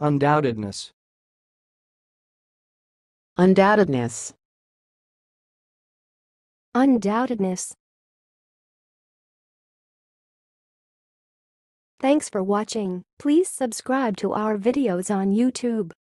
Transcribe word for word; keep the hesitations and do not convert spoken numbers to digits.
undoubtedness, undoubtedness, undoubtedness. Thanks for watching. Please subscribe to our videos on YouTube.